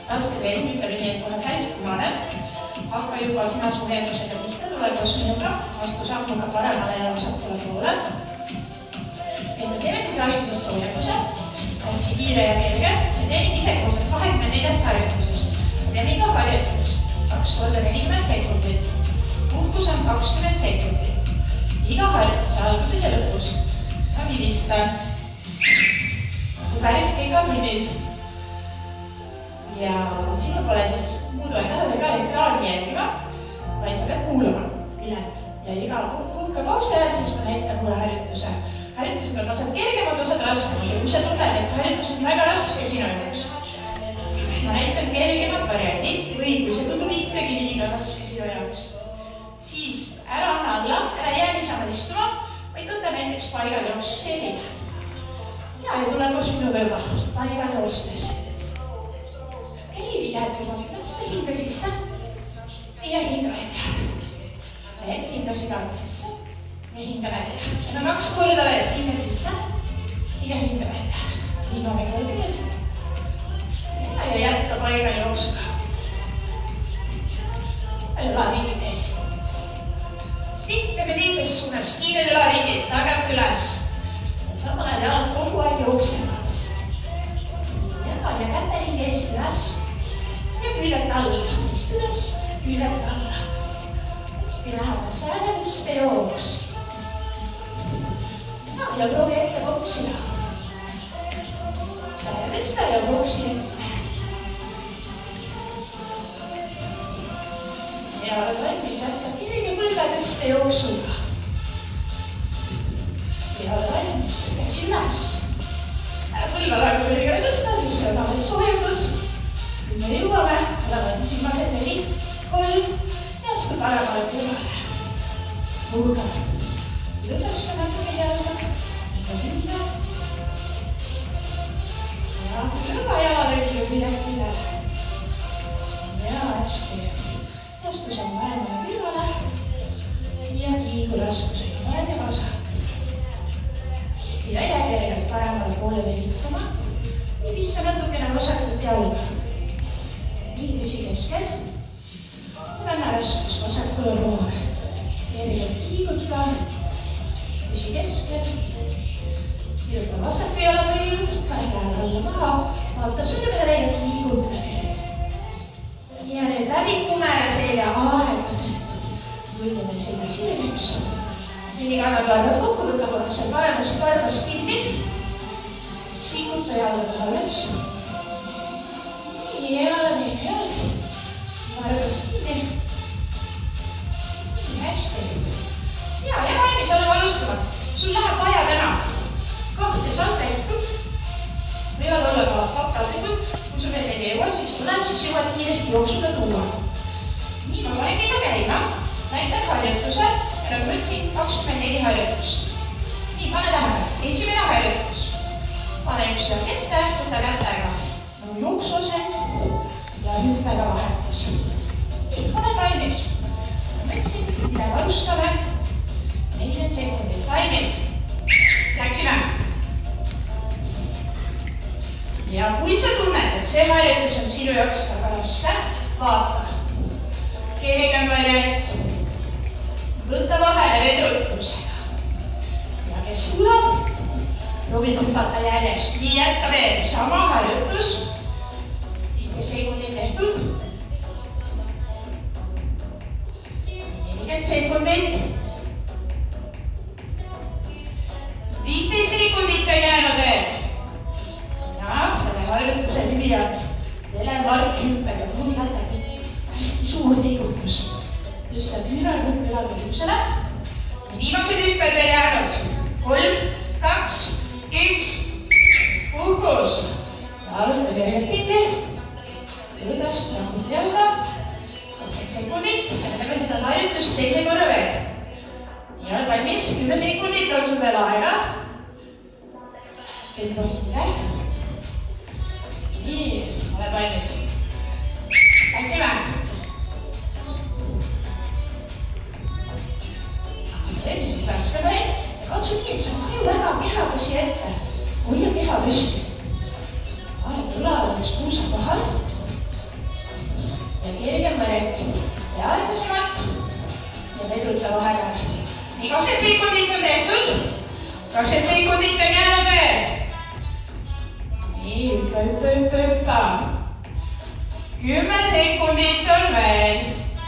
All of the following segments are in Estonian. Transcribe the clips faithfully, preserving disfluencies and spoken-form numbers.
Laske treening, ütleme nii, et kohe päris punane. Hakka juba sina su veendusega pihta, tule koos minuga, astu sammuga paremale ja vasakule poole. Me teeme siis alguses soojenduse, hästi kiire ja kerge. Me teenid ise koos kahekümne neljast harjutusest. Teeme iga harjutust kaks korda nelikümmend sekundit. Puhkus on kakskümmend sekundit. Iga harjutuse alguses ja lõpus. Ma vidistan. Päris kõik on vidis. Ja sinu pole siis muudu endale ka ekraani jälgima, vaid sa pead kuulama pilet. Ja iga puhka pausi ajal siis ma näitan uue harjutuse. Harjutused on osad kergemad, osad raskemad. Ja kui sa tunned, et harjutus on väga raske sinu jaoks, siis ma näitan kergemad variandid. Või kui see tundub ikkagi liiga raske sinu jaoks, siis ära anna alla, ära jää niisama istuma, vaid võta näiteks paigal jooksus selline. Ja, ja tule koos minu kõrva, paigal joostes. Okei, jääd kõrva, hinga sisse ja hinga välja. Veel, hinga sügavalt sisse ja hinga välja. Ja no kaks korda veel, hinga sisse ja hinga välja. Hingame korda veel. Ja, ja jätta paigal jooksuga. Ja ülaringid eest. Teeme teises suunas, kiired ülaringid, tagant üles. Samal ajal jalad kogu aeg jooksevad. Ja, ja kätering eest üles. Ja küljed alla, istudes, küljed alla. Hästi lähemas, säädeviste jooks. Ja, ja proovi ette kopsida. Säädeviste ja kopsi ette. Ja oled valmis, jätta kirgi põlvedeste jooksuga. Ja oled valmis, käsi üles. Põlva väga kõrgele tõsta, siis on alles soojendus. Kui me jõuame, oleme valmis viimased neli, kolm ja astu paremale kõrvale. Purgad. Lõdasta natuke jalga. Ja hinda. Ja kõrva jalalõigi midagi üle. Ja hästi. Astu samm paremale kõrvale. Ja tiigu raskusega vahel ja vasak. Hästi välja kergelt paremale poole veelitama. Pissa natukene vasakut jalga. Nii püsi keskel. Ranna raskus vasakule poole. Kergelt liiguta. Püsi keskel. Siirda vasaku jala põllu. Pane käed alla maha. Vaata sõrmele ja liiguta. Ja nüüd läbi kumele selja aeglaselt. Võllime selja süüriks. Nii kannad varvad kokku, võtta korras veel paremast varvast kinni. Sikuta jalga taha üles. Nii, ja teine jalg. Varvast kinni. Nii, hästi. Ja, ja valmis olema alustama. Sul läheb vaja täna kahte salteetut. Võivad olla ka kaptaltekud. Kui sul veel ei jõua, siis tuled, siis jõuad kiiresti jooksuda tuua. Nii, ma panen mida käima. Näitan harjutuse. Ja nagu ütlesin, kakskümmend neli harjutust. Nii, pane tähele. Esimene harjutus. Pane üks jalg ette, võta kätega. Nagu jooksuasend ja hüppega vahetus. Nii, pane valmis. Ma ütlesin, midagi alustame. nelikümmend sekundit. Valmis. Läksime. Ja kui sa tunned, et see harjutus on sinu jaoks väga raske, vaata. Kergem variant. Võtta vahele veel ruttusega. Ja kes suudab, proovid hüpata järjest. Nii jätta veel sama harjutus. viisteist sekundit tehtud. nelikümmend sekundit. viisteist sekundit on jäänud veel. Ja selle harjutuse nimi on telemarkhüpped ja tunnete hästi suur liigutus. Tõsta püüral hüppe jalga hüpsele. Viimased hüpped veel jäänud. Kolm, kaks, üks, puhkus. Jalga kergelt kinni. Lõdast rahvud jalga. kakskümmend sekundit. Ja teeme seda harjutust teise korra veel. Nii oled valmis. kümme sekundit on sul veel aega. Teed rohkem. Nii, oled valmis. Läksime. See on siis raske meil. Katsu nii, et sa vaju väga kehaga siia ette. Hoia keha püsti. Aeg üle oleks puusa kohal. ja vedruta vahele. Nii, kakskümmend sekundit on tehtud. kakskümmend sekundit on jäänud veel. Nii, hüppa, hüppa, hüppa, hüppa. kümme sekundit on veel.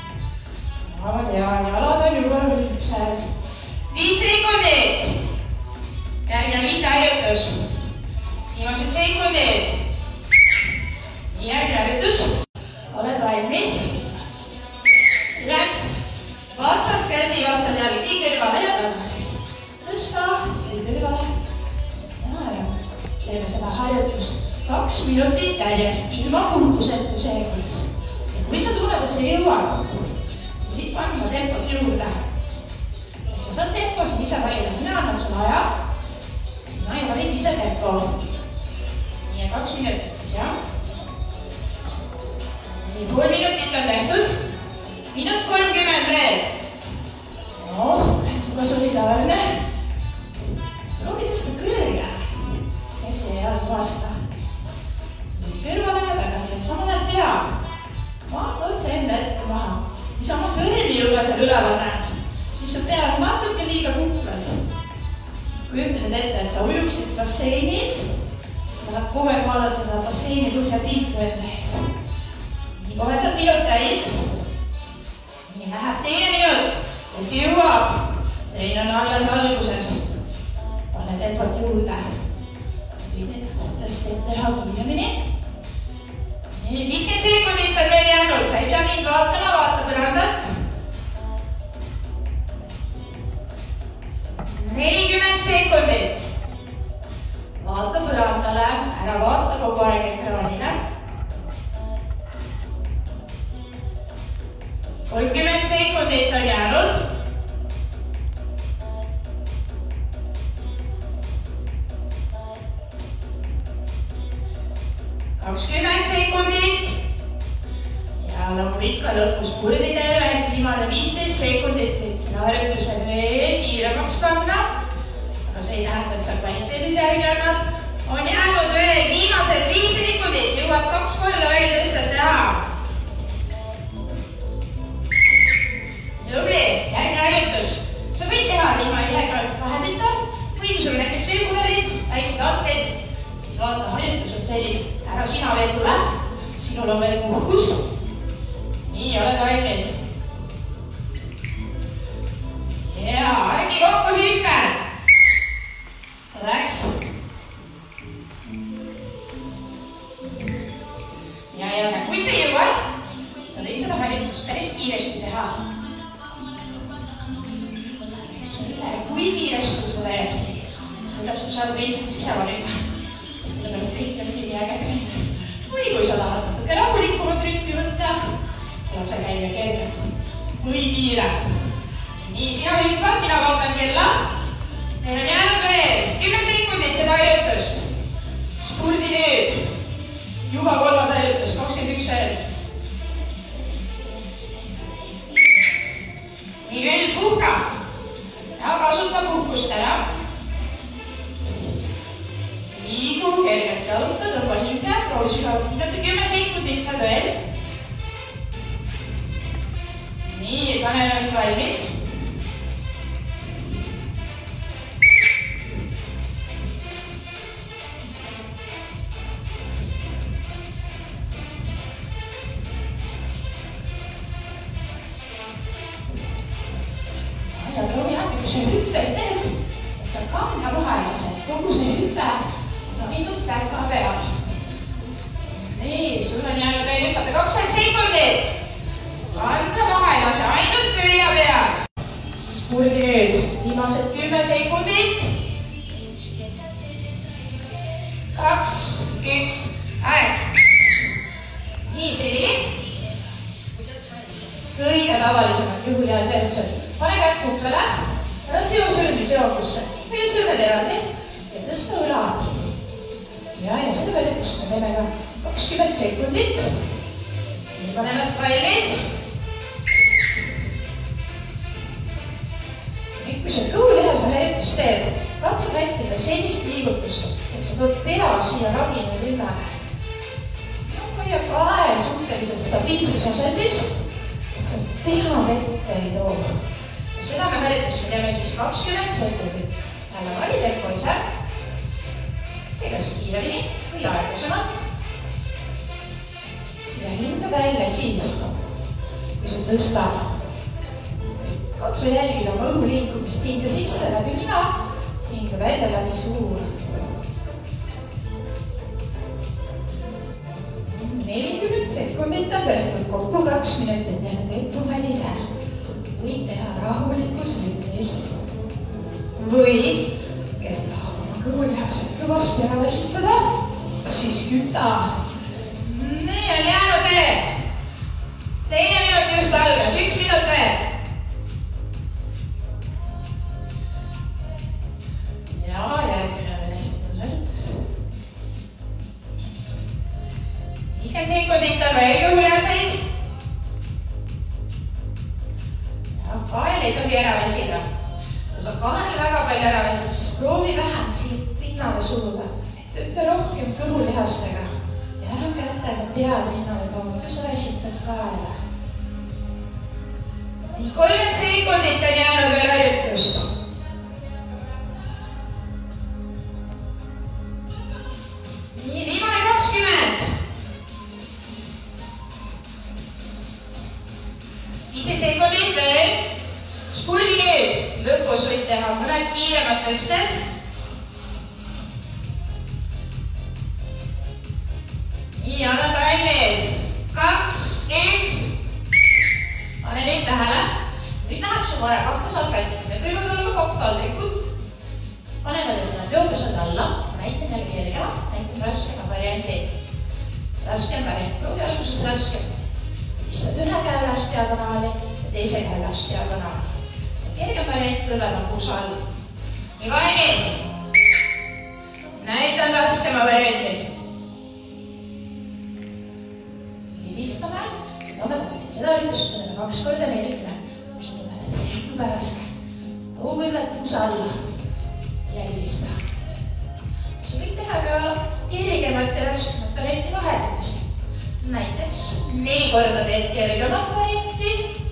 Ja jalad on juba hüpsed. viis sekundit. Järgmine lihtne harjutus. Viimased sekundid. Järgmine harjutus. Oled valmis. Läks. Vastas käsi, vastas jalg. Nii kõrvale ja tagasi. Tõsta. Nii kõrvale. Ja, ja. Teeme seda harjutust. Kaks minutit järjest. Ilma puhkuseta seekord. Ja kui sa tunned, et see jõuab, siis võid panna tempot juurde. Ja sa saad tempo, siis ise valida. Mina annan sulle aja. Sina ei valid ise tempo. Nii ja kaks minutit siis, jah. Nii, pool minutit on tehtud. Minut kolmkümmend veel. No, suga solidaarne. Proovida seda kõrge. Käsi ja jalg vasta. Kõrvale ja tagasi. Sama näed pea. Vaata otse enda ette maha. Kui sa oma sõrmi juba seal üleval näed, siis su pea on natuke liiga kuklas. Kui ütled ette, et sa ujuksid basseinis, siis tahad kogu aeg vaadata seda basseini põhja piitu enda ees. Nii, kohe saab minut täis. Nii, läheb teine minut. Kes jõuab? Teine on alles alguses. Pane tempot juurde. Võid need tõsteid teha kiiremini. Nii, viiskümmend sekundit on veel jäänud. Sa ei pea mind vaatama, vaata põrandat. nelikümmend sekundit. Vaata põrandale, ära vaata kogu aeg ekraanile. kolmkümmend sekundit on jäänud. kakskümmend sekundit. Ja nagu ikka lõpus purdidele, viimane viisteist sekundit nüüd selle harjutuse veel kiiremaks panna. Aga see ei tähenda, et sa kvaliteedis järgi annad. On jäänud veel viimased viis sekundit. Jõuad kaks korda veel tõstad teha. Tubli, järgmine harjutus. Sa võid teha ilma ühega vahendita. Või kui sul näiteks veepudelid, väiksed atleed, siis vaata, harjutus on selline. Ära sina veel tule. Sinul on veel puhkus. Nii, oled valmis. Ja, argi kokku hüppe. Läks. Ja, ja, kui sa jõuad, sa võid seda harjutust päris kiiresti teha. Kui kiiresti sa teed, seda sa saad veidi sisevalida. Sellepärast kõik on nii äge. Või kui sa tahad natuke rahulikumat rütmi võtta, lase käia kerge. Või kiire. Nii, sina hüppad, mina vaatan kella. Meil on jäänud veel kümme sekundit seda harjutust. Spurdi nüüd. Juba kolmas harjutus, kakskümmend üks veel. Nii küll, puhka. Ja kasuta puhkust ära. Liigu kergelt jaluta, tõmba hinge, proovi sügavalt hingata, kümme sekundit saad veel. Nii, pane ennast valmis. Ja proovi näete, kui see hüppe teeb, et sa kanda vahelased, kogu see hüppe on minut päika peal. Nii, sul on jäänud veel hüppata kakskümmend sekundit. Kanda vahelase ainult pöia peal. Spurdi nüüd, viimased kümme sekundit. Kaks, üks, aeg. Nii, selline. Kõige tavalisemad juhul ja sellised. Pane kätt kuklale, ära seo sõrmi seokusse. Või sõrmed eraldi ja tõsta õlad. Ja, ja selle välitus me teeme ka kakskümmend sekundit. Nii, pane ennast valmis. Kui sa kõhulihase harjutus teed, katsu vältida sellist liigutust, et sa tood pea siia radina rinnale. Hoia kae suhteliselt stabiilses asendis, et sa pea ette ei too. Seda me harjutusime teeme siis kakskümmend sekundit. Jälle vali tempo ise. Ja kas kiiremini või aeglasemalt. Ja hinga välja siis, kui sa tõstad. Katsu jälgida oma õhu liikumist hinga sisse läbi nina, hinga välja läbi suur. nelikümmend sekundit on tehtud, kokku kaks minutit ja tempo vali ise. Võid teha rahulikus rütmis. Või, kes tahab oma kõhulihased kõvasti ära väsitada, siis küta. Nii on jäänud veel. Teine minut just algas, üks minut veel. Ja järgmine on hästi tõus harjutus. viiskümmend sekundit on veel kõhulihaseid. Ja kael ei tohi ära väsida. Kui kael väga palju ära väsid, siis proovi vähem siit rinnale suruda. Tööta rohkem kõhulihastega. Ja ära kätele pead rinnale tooma, kui sa väsitad kaela. kolmkümmend sekundit on jäänud veel harjutust. Nii, viimane kakskümmend. viisteist sekundit veel. Spurdi nüüd. Lõpus võid teha mõned kiiremad tõsted. Nii, annab valmis. Kaks, üks. Pane nüüd tähele. Nüüd läheb sul vaja kahte salvetit. Need võivad olla ka koktaldrikud. Pane nad endale peopesad alla. Näitan jälle kergema. Näitan raskema variandi. Raskem variant. Proovi alguses raskem. Istad ühe käe üles diagonaali ja teise käe üles diagonaali. Kergem variant põlve on puusa all. Nii valmis. Näitan raskema variandi. Libistame. Toome tagasi seda üritust, tuleme kaks korda nelikümmend. Kui sa tunned, et see on jube raske. Too põlvet puusa alla. Ja libista. Sa võid teha ka kergemat ja raskemat varianti vahetamisi. Näiteks neli korda teed kergemat varianti.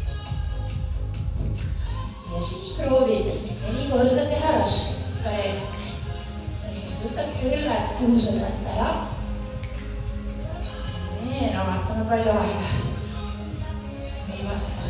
Ja siis proovid neli korda teha raskemat varianti. Siis võtad põlved puusõlvalt ära. Nii, ramatame palju aega. Viimased.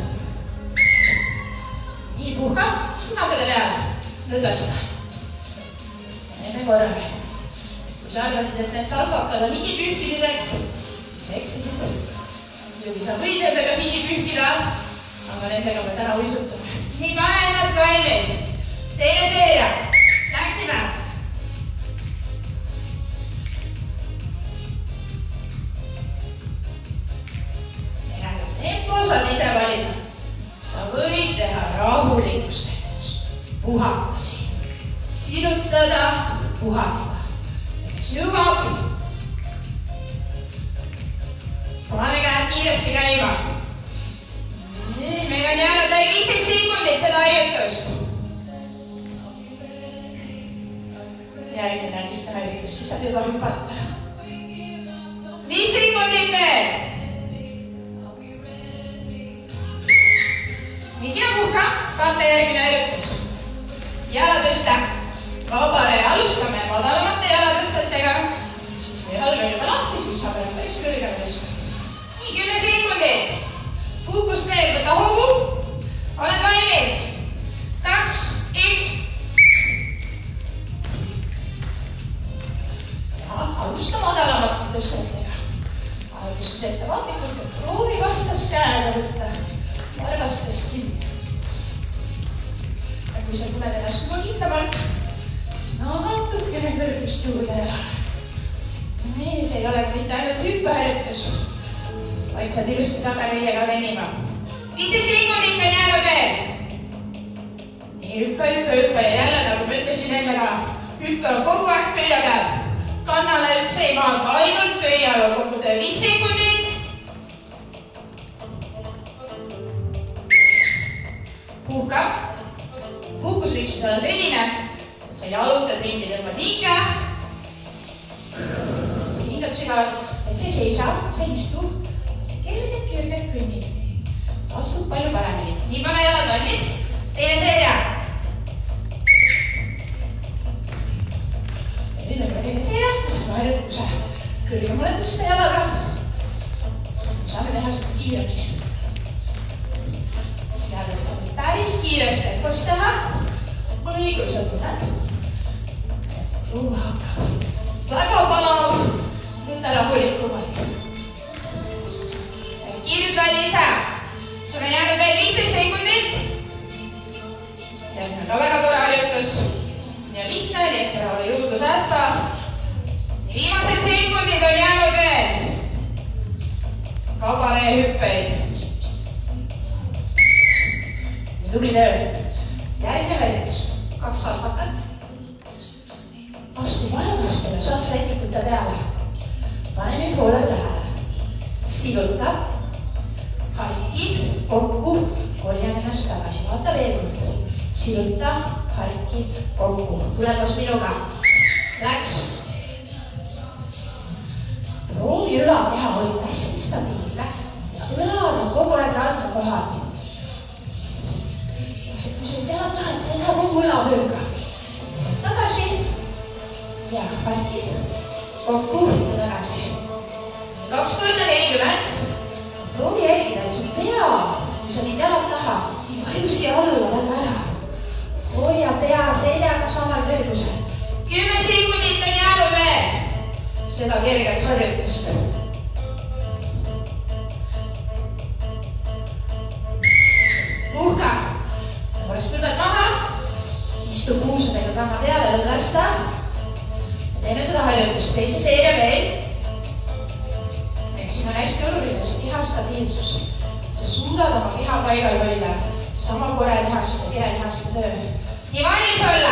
Nii, puhka. Sõnagade peale. Lõdvasta. Enne korraga. Kui sa arvasid, et need salvakad on higipühkimiseks, siis eksisid. Muidugi sa võid nendega higi pühkida, aga nendega me täna uisutame. Nii, pane ennast valmis. Teine seeria. Läksime. Jälle tempo saad ise valida. Sa võid teha rahulikus tempos. Puhata siin. Sinutada, puhata. Kes jõuab, pane käed kiiresti käima. Nii, meil on jäänud veel viisteist sekundit seda harjutust. Järgmine on lihtne harjutus, siis saab juba hüpata. Viis sekundit veel. Nii, sina puhka, vaata järgmine harjutus. Jala tõsta. Vabale alustame madalamate jalatõstetega. Siis kui jalg on juba lahti, siis saab enam päris kõrgele tõsta. Nii, kümme sekundit. Puhkust veel, võta hoogu. Oled valmis. Kaks, üks. Ja alusta madalamate tõstetega. Alguses ette vaatlikult, et proovi vastas käega võtta. Varvastas kinni. Ja kui sa tunned ennast juba kindlamalt, natukene kõrgust juurde jalale. Nii, see ei ole mitte ainult hüppeharjutus, vaid saad ilusti tagareiega venima. viisteist sekundit on jäänud veel. Nii, hüppe, hüppe, hüppe ja jälle, nagu ma ütlesin enne ka, hüppe on kogu aeg pöia käel. Kannale üldse ei maadva, ainult pöial on kogu töö. viis sekundit. Puhka. Puhkus võiks olla selline, sa jalutad ringi, tõmbad hinge. Hingad sügavalt, et see seisab, see istub. Kerged, kerged kõnnid. Astub palju paremini. Nii, pane jalad valmis. Teine tõsta jalaga. Saame teha seda kiiremini. Jälle seda päris kiiresti koos teha. Või kui sa tõstad. Ruuma hakkab. Väga palav. Võta rahulikumalt. Kiirusväli ise. Sul on jäänud veel viisteist sekundit. Järgmine ka väga tore harjutus. Ja lihtne oli, et ära ole jõudu säästa. Viimased sekundid on jäänud veel. Kabane hüppeid. Tubli töö. Järgmine harjutus. Kaks alpakat. Astu vara vastu ja saad rätikuta peale. Pane nüüd poole tähele. Siluta. Harki. Kokku. Korjan ennast tagasi. Vaata veel kord. Siluta. Harki. Kokku. Tule koos minuga. Läks. Proovi ülakeha hoida hästi stabiilne ja ülad on kogu aeg randa kohal. Kui sa ei tea taha, et sa ei lähe kogu ülavööga. Tagasi ja parki, kokku ja tagasi. Kaks korda nelikümmend. Proovi jälgida, et su pea, kui sa nii jalad taha, ei vaju siia alla väga ära. Hoia pea seljaga samal kõrgusel. Kümme sekundit on jäänud veel. Seda kerget harjutust. Puhka. Võraks külmed maha. Istu kuusadega kama peale, lõdvesta. Teeme seda harjutust. Teise seeria veel. Siin on hästi oluline su keha stabiilsus. Sa suudad oma keha paigal hoida. Sama kore lihaste, kire lihaste töö. Nii valmis olla.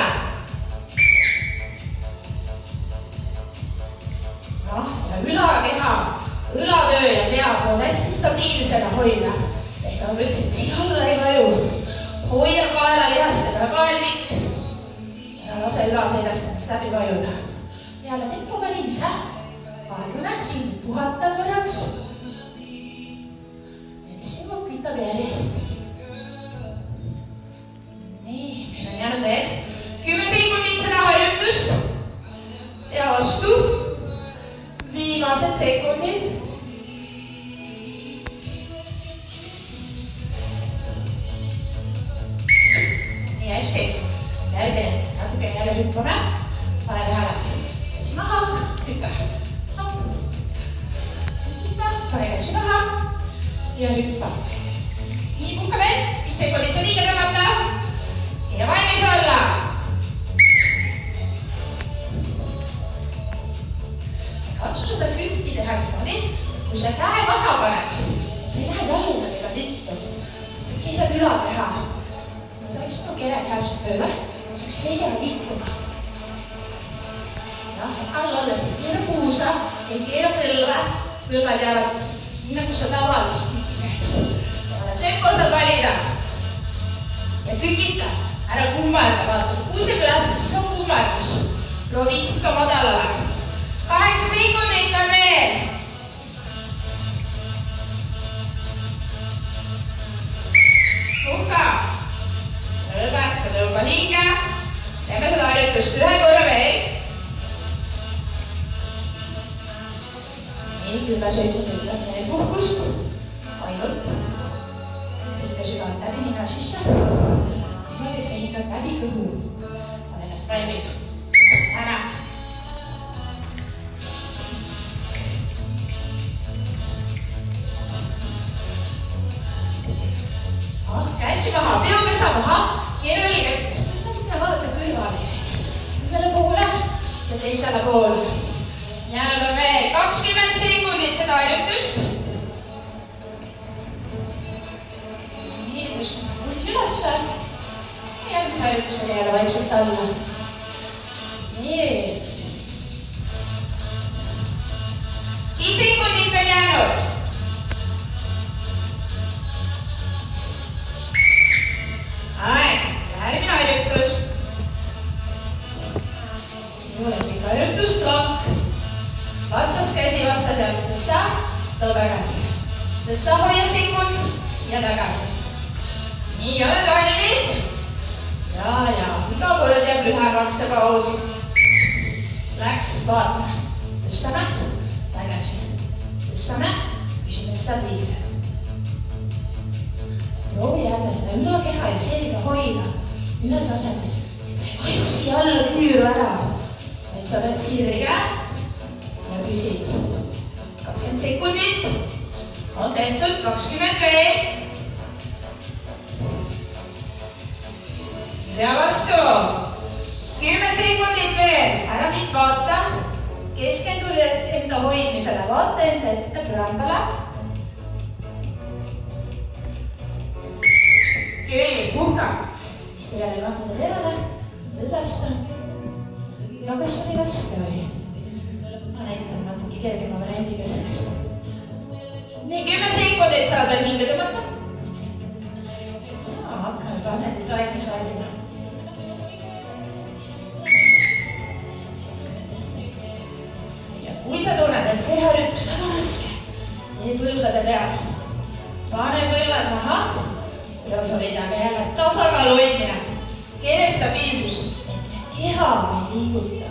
Ja ülakeha, ülatöö ja pea on hästi stabiilsena hoida. Ehk nagu ütlesin, siia alla ei vaju. Hoia kaela lihastega kaelvik. Ja lase ülaseljast ennast läbi vajuda. Peale tempoga liisa. Aeglane, siin puhata korraks. Ja kes jõuab, kütab järjest. Nii, meil on jäänud veel. Kümme sekundit seda harjutust. Ja vastu. Viimased sekundid. Nii hästi. Järgmine. Natuke jälle hüppame. Pane tähele. Käsi maha. Hüppe. Hüppe. Pane käsi maha. Ja hüppe. Nii puhka veel. Viis sekundit see liiga tõmmata. Ja valmis olla. Katsu seda kütti teha niimoodi, kui sa käe maha paned, sa ei lähe jalgadega vittu, et sa keelad ülakeha. Sa võiks minu kere lihast pööle, sa võiks selja liikuma. All olles ei keera puusa, ei keera põlve, põlved jäävad nii nagu sa tavalist kütti. Tempo saad valida. Ja kükita, ära kummelda, vaata. Kuuseb üles, siis on kummeldus. Proovi istuda madalale. Kaheksa sekundit on veel. Puhka. Lõbesta, tõuba hinge. Teeme seda harjutust ühe korra veel. Nii, kümme sekundit on veel puhkust. Ainult. Hinge sügavalt läbi nina sisse. Niimoodi, et sa hingad läbi kõhu. On ennast valmis. Ära. Käsi maha, peopesa maha, keera õige. Mõtleme vaadata kõrvali. Ühele poole ja teisele poole. Jäänud on veel kakskümmend sekundit seda harjutust. Nii, tõstame pulsi ülesse. Järgmise harjutusele jälle vaikselt alla. Nii. Viis sekundit on jäänud. Aeg, järgmine harjutus. Siin on ikka harjutus plank. Vastas käsi, vastas ja tõsta, tõu tagasi. Tõsta, hoia sekund ja tagasi. Nii, oled valmis? Ja, ja, iga kord jääb lühemaks see paus. Läks, vaata. Tõstame, tagasi. Tõstame, püsime stabiilsed. Proovi jälle seda ülakeha ja selga hoida üles asendis, et sa ei vaju siia alla küüru ära. Et sa oled sirge ja püsid. kakskümmend sekundit. On tehtud kakskümmend veel. Ja vastu. kümme sekundit veel. Ära mind vaata. Keskendu enda hoidmisele. Vaata enda ette põrandale. Küll, puhka. Istu jälle lahkuda peale. Lõdvesta. Tagasi oli raske või? Ma näitan natuke kergema variandiga sellest. Nii, kümme sekundit saad veel hinge tõmmata. Hakkame asendit aegnes valima. Kui sa tunned, et see harjutus väga raske, tee põlvade peal. Pane põlvad maha. Proovi hoida, aga jälle tasakaal hoidmine. Keele stabiilsus, et keha ei liiguta.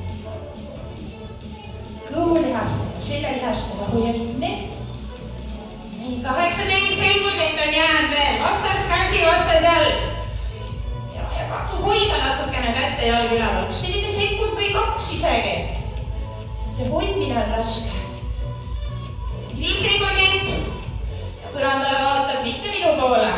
Kõhulihastega, seljalihastega hoia kinni. Nii, kaheksateist sekundit on jäänud veel. Vastas käsi, vastas jalg. Ja katsu hoida natukene kätte jalg üleval. Selline sekund või kaks isegi. See hoidmine on raske. Viis sekundit. Ja põrandale vaatad mitte minu poole.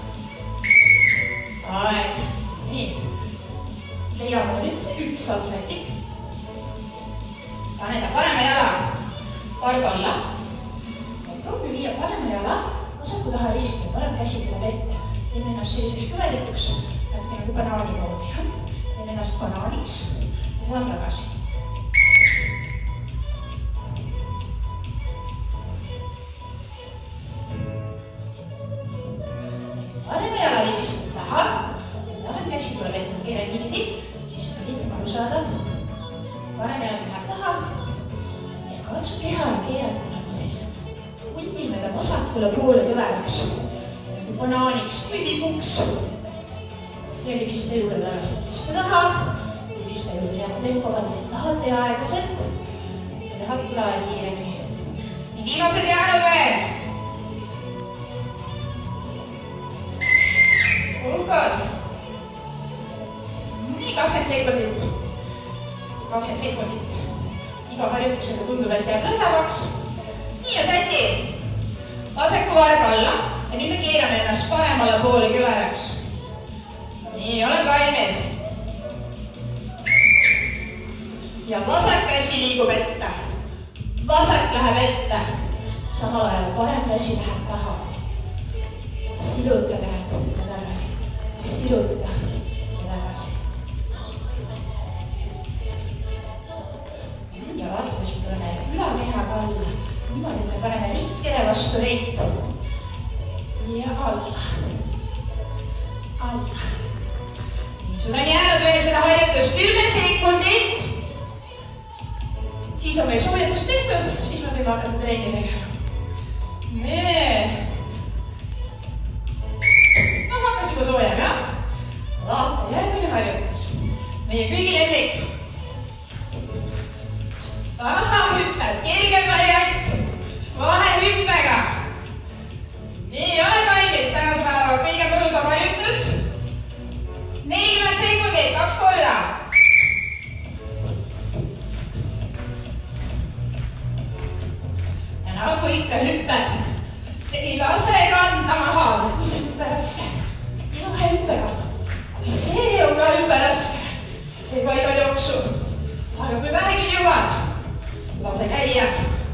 Aeg. Nii. Leiame nüüd üks salvetik. Pane ta parema jala varba alla. Proovi viia parema jala vasaku taha riski. Parem käsi tuleb ette. Teeme ennast selliseks kõvelikuks. Näitke nagu banaani moodi. Teeme ennast banaaniks. Ja tulen tagasi. Parema jala liivistab taha. Parem käsi tuleb ette. Keele niimoodi. Siis on lihtsam aru saada. Parem jala läheb taha. Ja katsu kehale keerata nagu teile. Hundime ta vasakule poole kõveraks. Nagu banaaniks või tibuks. Ja libiste juurde tagasi. Libiste taha. Libiste juurde jääma tempoga, mis et tahate ja aeglaselt. Ja tahad külale kiiremini. Nii viimased jäänud veel. Puhkas. Nii, kakskümmend sekundit. kakskümmend sekundit. Iga harjutusega tundub, et jääb lõhevaks. Nii ja säti. Vasaku varba alla. Ja nüüd me keerame ennast paremale poole kõveraks. Nii, oled valmis. Ja vasak käsi liigub ette. Vasak läheb ette. Samal ajal parem käsi läheb taha. Siluta käed ja tagasi. Siluta ja tagasi. Ja vaata, kui tuleme ülakehaga alla. Niimoodi me paneme rikkele vastu reitu. Ja alla. Alla. Nii, sul on jäänud veel seda harjutust kümme sekundit. Siis on meil soojetus tehtud. Siis me võime hakata trenni tegema. Nii. No hakkas juba soojem, jah? Vaata, järgmine harjutus. Meie kõigi lemmik. Vahehüpped, kergem variant. Vahehüppega. Nii, oled valmis. Tänase päeva kõige põlusam harjutus. nelikümmend sekundit, kaks korda. Ja nagu ikka hüpped. Ei lase kanda maha, kui see hüppe raske. Ja hüppega. Kui see on ka hüppe raske. Ei paigal jooksu. Aga kui vähegi jõuad, lase käia.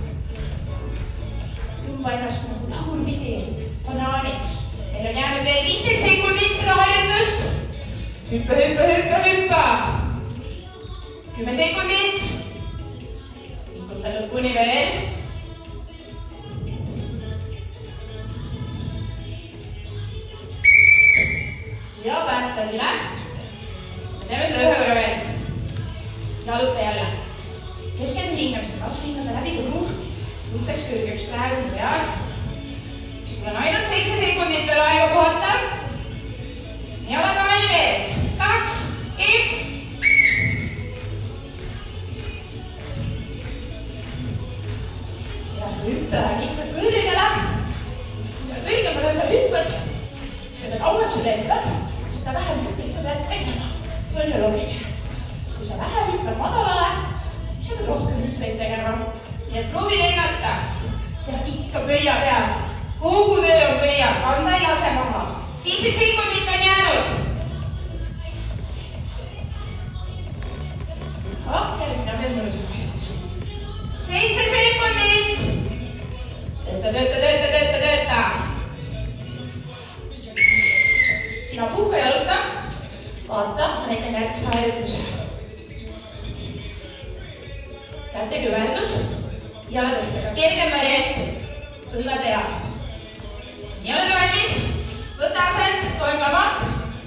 Tõmba ennast nagu tagurpidi, banaaniks. Meil on jäänud veel viisteist sekundit seda harjutust. Hüppe, hüppe, hüppe, hüppa. kümme sekundit. Liiguta lõpuni veel. Ja päästa üle. Teeme seda ühe võrra veel. Jaluta jälle. Keskendu hingamisele. Katsu hingada läbi kõhu. Mõistaks kõrgeks praegu peal. Sul on ainult seitse sekundit veel aega puhata. Ja oled valmis. Kaks, üks. seda vähem hüppel sa pead tegema. Kõnne loogiline. Kui sa vähem hüppel madalale, siis sa pead rohkem hüppeid tegema. Nii et proovi lennata. Ja ikka pöia peal. Kogu töö on pöia, kanda ei lase maha. viisteist sekundit on jäänud. Ah, järgmine on veel mõnusam hoiatus. seitse sekundit. Tööta, tööta, tööta, tööta, tööta. Sina puhka jaluta. Vaata, ma näitan järgmise harjutuse. Käte küverdus. Jaladestega kergem variant. Õlve peal. Nii oled valmis. Võta asend, toim labak.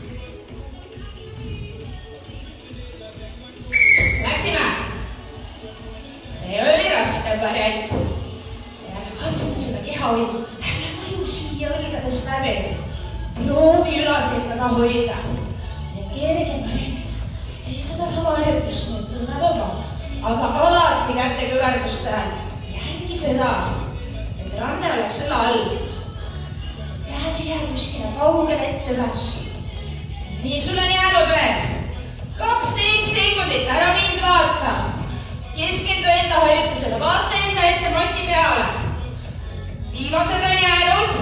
Läksime. See oli raske variant. Ja katseme seda keha hoida. Ärme mõju siia õlgadest läbi. Proovi ülaselga ka hoida. Kergem variant. Tee seda sama harjutust, need õlmed oma. Aga alati kätte küverdustel. Jälgi seda, et ranne oleks õla all. Jääd ei jää kuskile kaugele ette üles. Nii, sul on jäänud veel. kaksteist sekundit, ära mind vaata. Keskendu enda harjutusele, vaata enda ette mati peale. Viimased on jäänud.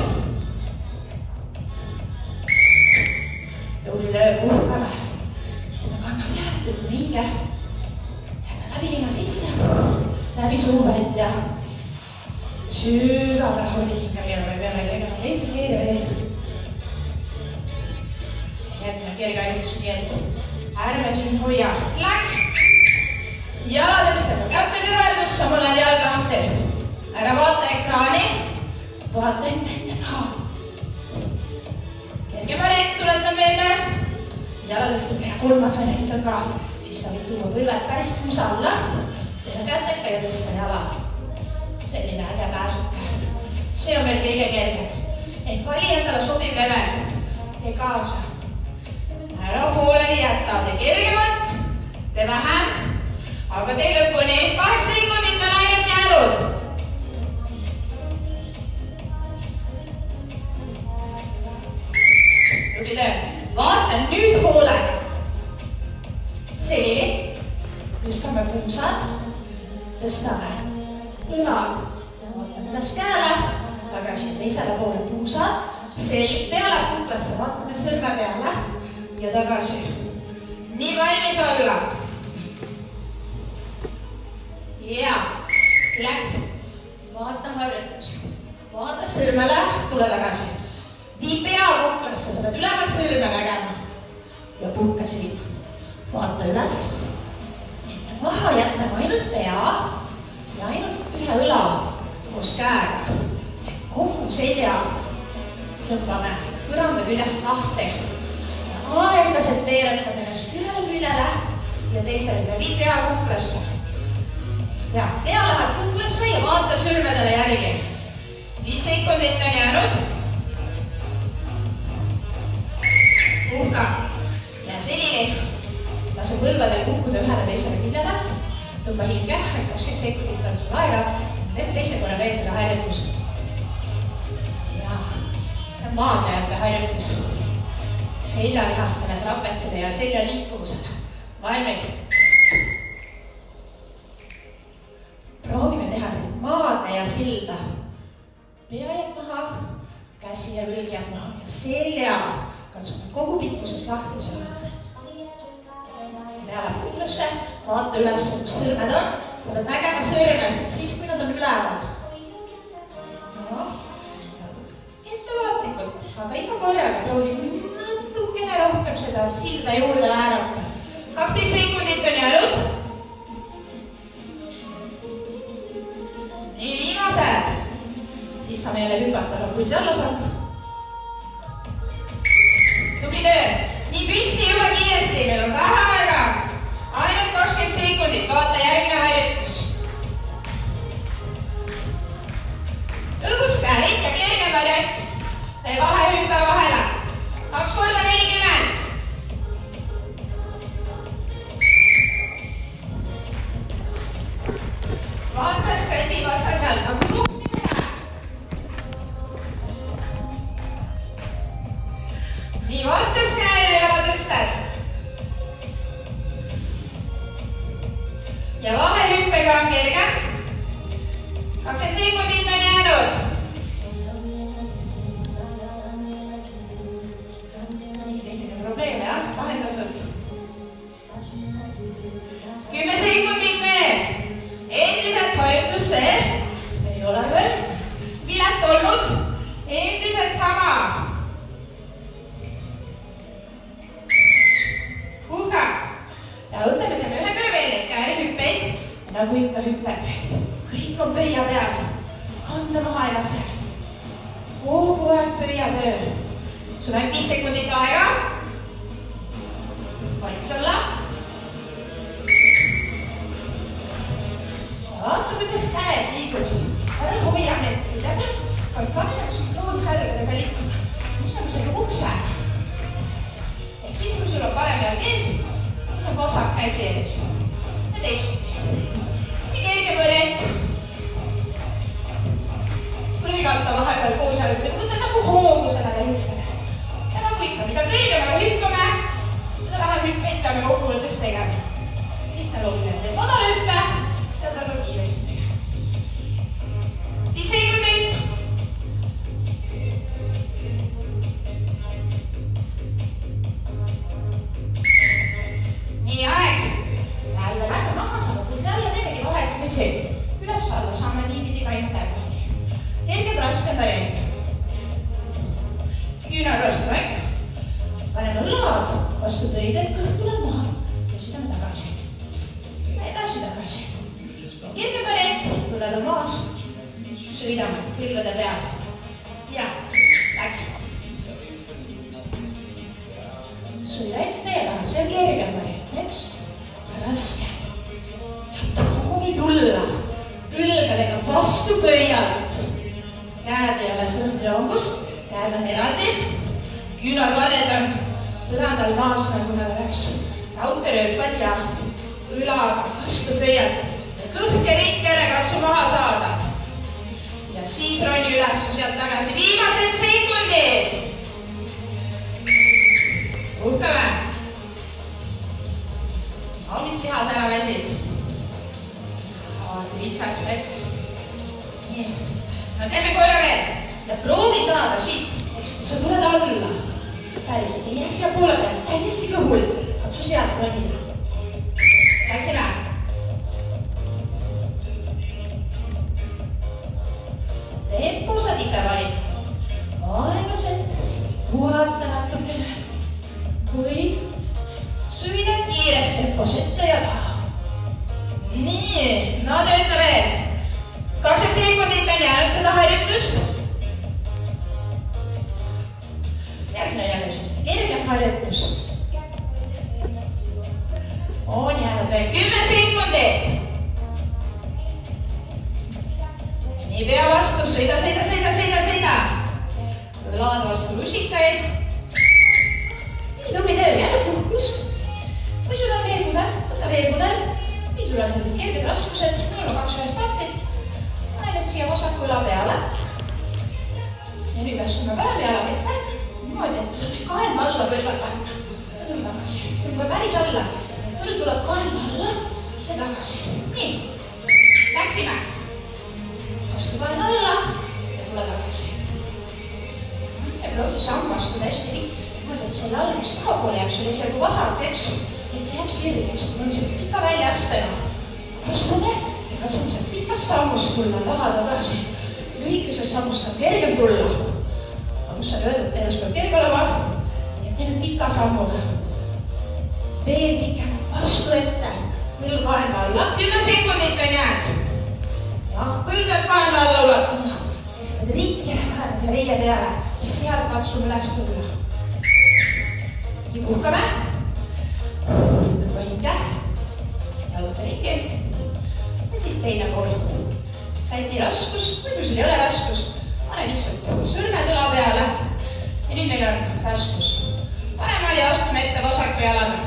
Tuli löö puhkame. Istume kanna peale, tõmba hinge. Jälle läbi linna sisse. Läbi suu välja. Sügav rahulik hingamine peale tegema teise seeria veel. Järgmine kergharjutus, nii et ärme siin hoia. Läks! Jaladestega, kätte kõverdus, samal ajal jalg lahti. Ära vaata ekraani. Vaata enda ette maha. Kerge variant, tuletan meelde. Jaladestega ja kolmas variant on ka. Siis sa võid tuua põlved päris puusa alla. Teha käteka ja tõsta jala. Selline äge pääsuke. See on veel kõige kergem. Ehk vali endale sobiv level. Tee kaasa. Ära pooleli jätta. Tee kergemalt. Tee vähem. Aga tee lõpuni. Kaheksa sekundit on ainult jäänud. Tubli töö. Vaata nüüd hoolega. Selli. Tõstame puusad. Tõstame õlad. Vaatame üles käele. Tagasi teisele poole puusad. Selg peale kuklasse. Vaatame sõrme peale. Ja tagasi. Nii valmis olla. Ja. Läks. Vaata harjutust. Vaata sõrmele. Tule tagasi. Vii pea kuklasse. Sa pead ülemas sõrme nägema. Ja puhka siin. Vaata üles. Maha jätame ainult pea ja ainult ühe õla koos käega. Kogu selja tõmbame põranda küljest lahti. Aeglaselt veeretame ennast ühele küljele ja teisele viid pea kuklasse. Ja pea läheb kuklasse ja vaata sõrmedele järgi. Viis sekundit on jäänud. Puhka. Ja selline. Lase põlvedel kukkuda ühele teisele küljele. Tõmba hinge, kakskümmend sekundit on sul aega. Teeme teise korra veel seda harjutust. Ja see on maadlejate harjutus. Seljalihastele, trapetsele ja selja liikuvusele. Valmis. Proovime teha sellist maadleja silda. Pea jääb maha, käsi ja ülg jääb maha ja selja. Katsume kogu pikkuses lahti saada. Peale kuklasse, vaata üles, kus sõrmed on. Sa pead nägema sõrmesid, siis kui nad on üleval. No, ettevaatlikult, aga ikka korraga proovi natukene rohkem seda silda juurde väärata. kaksteist sekundit on jäänud. Nii, viimase. Siis saame jälle hüpata, kui see alla saab. Tubli töö. Nii püsti juba kiiresti, meil on vähe aega. Ainult kakskümmend sekundit, vaata järgmine harjutus. Õgus käerid ja kerge variant. Tee vahehüppe vahele. Kaks korda nelikümmend. Vastas käsi vastasel, aga kui puhkmise käe. nagu ikka hüpetaks. Kõik on pöia peal. Kanda maha ei lase. Kogu aeg pöia töö. Sul on viis sekundit aega. Valmis olla. Vaata, kuidas käed liigub. Ära hoia need pidega, vaid pane nad sünkroonsälgedega liikuma. Nii nagu see ukse. Ehk siis, kui sul on parem jalg ees, siis on vasak käsi ees. Ja teistpidi. Nii kerge variant. Kõrgalta vahepeal koos jalg. Võta nagu hoogu seda ja hüppele. Ja nagu ikka, mida kõrgemale hüppame, seda vähem hüppeid peame kokkuvõttes tegema. Lihtne loogiline. Teeb madala hüppe ja tal on kiiresti. viis sekundit. Nii aeg. Jälle väga maha saada, kui see jälle teemegi vahetumisi. Üles alla saame nii pidi kaina täpuni. Kergem raske variant. Küünal raske väik. Paneme õlad vastu tõided, kõht tuleb maha ja südame tagasi. Edasi tagasi. Kergem variant, tuled on maas. Sõidame kõlvade peale. Ja, läks. Sõida ette ja taha, see on kergem variant, eks? Raske. Ja proovi tulla. Õlgadega vastu pöialt. Käed ei ole sõrmjoongus, käed on eraldi. Küünarvared on põrandal maas, nagu nad oleks. Raudterööpad ja õlaga vastu pöialt. Kõhk ja rikkere katsu maha saada. Ja siis roni üles ja sealt tagasi. Viimased sekundid. Uhkame. On vist lihas ära väsis. Vitsakus, eks? Nii. No teeme korra veel. Ja proovi saada siit. Sa tuled alla. Päriselt ei jää siia poole peal. Täiesti kõhul. Katsu sealt ronida. Läksime. Tempo saad ise valida. Aeglaselt. Puhata natukene. Kui süvined kiires tempos ette ja taha. Nii, no tööta veel. kakskümmend sekundit on jäänud seda harjutust. Järgmine jälle kergem harjutus. On jäänud veel kümme sekundit. Nii pea vastu, sõida, sõida, sõida, sõida, sõida. Õlad vastu rusikaid. Nii tubli töö, jälle puhkus. Kui sul on veepudel, võta veepudel. Kui sul on sellised kerged raskused, mul on kaks ühe startit. Pane nüüd siia vasaku õla peale. Ja nüüd astume päev jala ette. Niimoodi, et saab kaend alla põlvad panna. Põlv tagasi. Põlv päris alla. Põlv tuleb kaend alla ja tagasi. Nii. Läksime. Astu kaend alla ja tule tagasi. Ja proovi samm astuda hästi pikk. Niimoodi, et selle all, mis tahapoole jääb, sul ei see kui vasak, eks? Et jääb sirgeks. Mul on see pika välja astena. Astume ja katsume sealt pikast sammust tulla taha tagasi. Lühikesest sammust saab kergem tulla. Kus sa öeldud, et ennast peab kerge olema ja teeme pika sammuga. Veel pikem, vastu ette, põlv kaenda alla. Kümme sekundit on jäänud. Ja põlv peab kaenda alla ulatama. Sest need rikkele kaenda see reie peale ja sealt katsume üles tulla. Nii puhkame. Tõmba hinge. Jaluta ringi. Ja siis teine pool. Said nii raskus, või kui sul ei ole raskust, pane lihtsalt sõrmed õla peale ja nüüd meil on raskus. Panemal ja astume ette vasaku jalaga.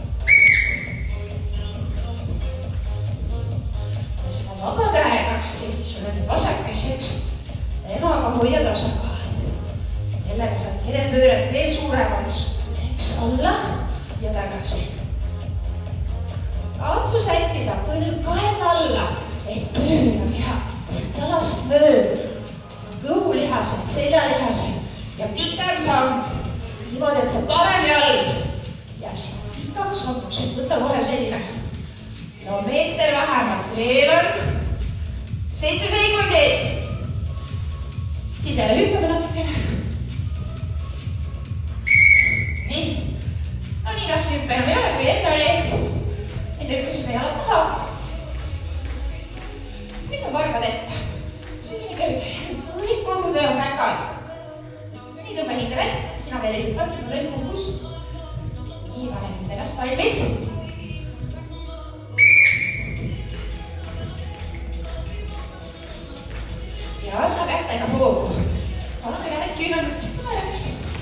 Ja siin on vaba käega, sul on vasak käsi, eks. Emaga hoia tasakaal. Sellega saad kirepööret veel suuremaks. Eks alla ja tagasi. Katsu sättida põlv kaen alla, et pööra keha. Siit jalast mööda. Kõhulihased, seljalihased ja pikem samm. Niimoodi, et see parem jalg jääb siit pikaks sammuks, et võta kohe selline. No meeter vähemalt, veel on seitse sekundit. Siis jälle hüppame natukene. Nii. No nii raske hüppe enam ei ole, kui enne oli. Enne hüppasime jalad taha. varvad ette. Selline kõrge. Kõik kogu töö on väkal. Nii tõmba hinge vett. Sina veel ei hüppad, sina lõid kukus. Nii pane nüüd ennast valmis. Ja anna kättega hoogu. Paneme käed küünarnukest kõveraks.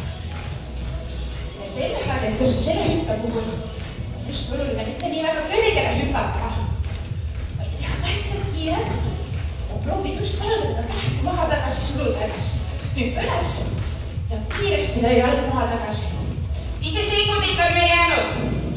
Ja selle harjutus, selle hüppe puhul on just oluline mitte nii väga kõrgele hüpata. Vaid teha väiksed kiired. Ja proovi just allada kähku maha tagasi, suru tagasi. Hüppe üles ja kiiresti lõi all maha tagasi. viisteist sekundit on meil jäänud.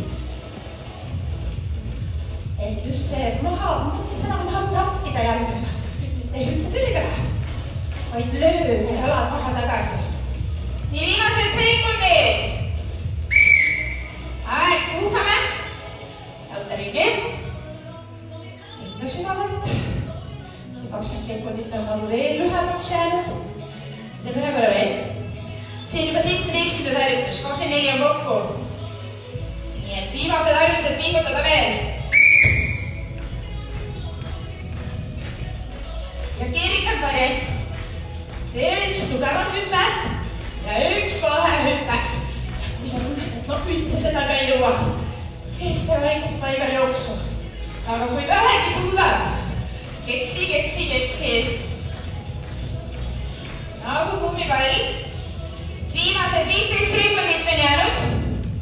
Ehk just see maha, sõna ma tahan praktida jalgadega. Ei hüppe kõrgele, vaid löö jalad maha tagasi. Nii viimased sekundid. Aeg, puhkame. Jalta ringi. Hinga sügavalt. kakskümmend sekundit on nagu veel lühemaks jäänud. Teeme ühe korra veel. See on juba seitsmeteistkümnes harjutus, kakskümmend neli on kokku. Nii et viimased harjutused pingutada veel. Ja keerikad variant. Veel üks tugevam hüppe ja üks vahehüppe. Kui sa tunned, et ma üldse seda ka ei jõua, siis teha väikest paigal jooksu. Aga kui vähegi suudad, keksi, keksi, keksi. Nagu kummipall. Viimased viisteist sekundit on jäänud.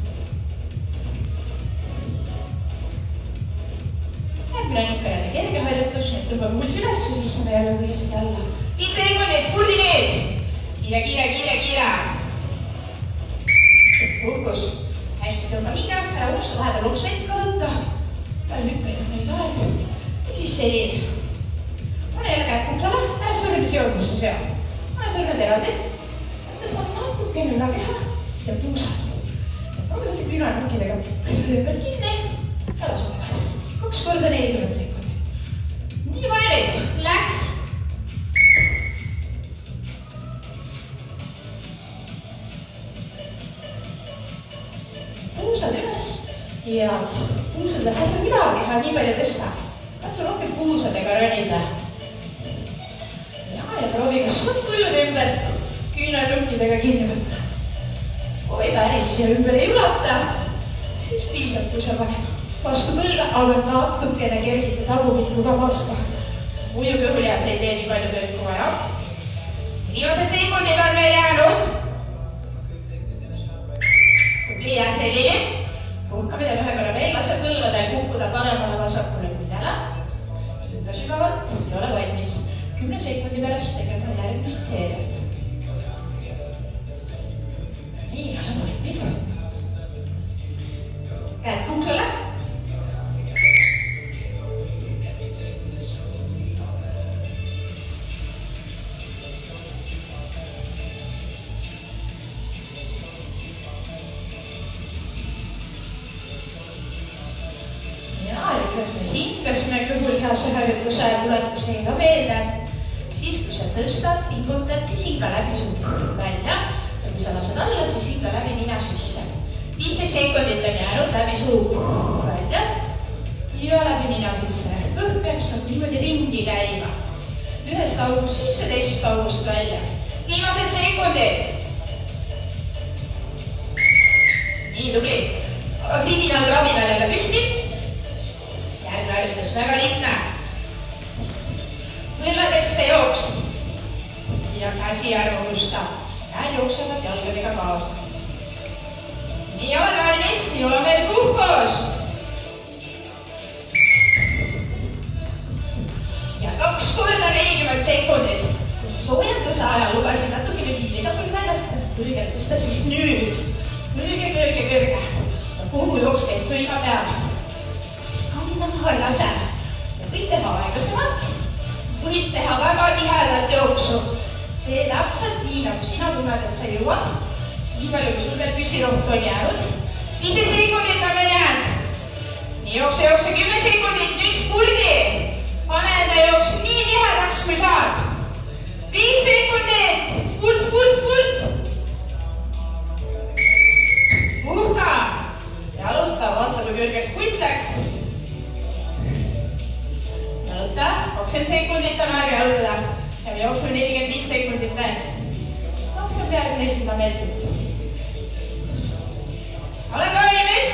Järgmine on ikka jälle kerge harjutus, nüüd tõmbame pulsi üles, visame jälle võiesti alla. viis sekundit, spurdi nüüd. Kiire, kiire, kiire, kiire. Puhkus. Hästi tõmba hinge, ära unusta vahepeal loks vett ka võtta. Peale hüppeid on neid aeg. Ja siis selline. Pane jälle käed kuklale, ära sõrmis jõudmisse seo. Pane sõrmed eraldi. Tõsta natukene üle keha ja puusad. Proovi võtta küünarnukkidega peal kinni. Ja lasu tagasi. Kaks korda nelikümmend sekundit. Nii valmis. Läks. Puusad üles ja puusad lase midagi, aga nii palju tõsta. Katsu rohkem puusadega rõnida. Ja, ja proovi kas põllude ümber küünarnukkidega kinni võtta. Kui päris siia ümber ei ulata, siis piisab, kui sa paned vastu põlve, aga natukene kergite tagumikuga vastu. Muidugi õhulihas ei tee nii palju tööd kui vaja. Viimased sekundid on meil jäänud. Liia selline. Puhkame teeme ühe korra veel, lase põlvedel kukkuda paremale vasakule küljele. Hinga sügavalt ja ole valmis. Kümne sekundi pärast tegema järgmist seeriat. Nii, ole valmis. Käed kuklale. Hingasime kõhulihase harjutuse tuletas neile meelde. Siis, kui sa tõstad, pingutad, siis hinga läbi suu välja. Ja kui sa lased alla, siis hinga läbi nina sisse. viisteist sekundit on jäänud läbi suu välja. Ja läbi nina sisse. Kõht peaks niimoodi ringi käima. Ühest august sisse, teisest august välja. Viimased sekundid. Nii tubli. Aga kriminaalkravi on jälle püsti. Harjutus väga lihtne. Põlvedeste jooks. Ja käsi ära unusta. Käed jooksevad jalgadega kaasa. Nii oled valmis, siin oleme veel puhkus. Ja kaks korda nelikümmend sekundit. Soojenduse ajal lubasin natukene viilida põlvedelt. Kõrgelt tõsta siis nüüd. Kõrge, kõrge, kõrge. Ja kogu jooks käib kõiga peale. Maha ei lase. Ja võid teha aeglasemalt. Võid teha väga tihedalt jooksu. Tee täpselt nii, nagu sina tunned, et sa jõuad. Nii palju, kui sul veel püsirohk on jäänud. viisteist sekundit on meil jäänud. Nii jookse, jookse kümme sekundit. Nüüd spurdi. Pane enda jooks nii tihedaks, kui saad. viis sekundit. Spurt, spurt, spurt. Puhka. Jaluta, vaata, kui kõrgeks puistaks. Jaluta, kakskümmend sekundit on aega jalutada ja me jookseme nelikümmend viis sekundit veel. No, see on peaaegu nelisada meetrit. Oled valmis?